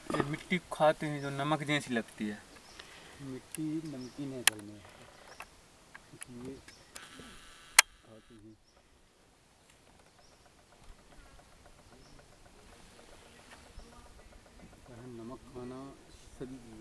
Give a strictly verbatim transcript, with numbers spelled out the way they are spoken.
ये मिट्टी खाते हैं जो नमक जैसी लगती है। मिट्टी नमकीन है घर में, इसलिए खाते हैं। क्या है, नमक खाना शरीर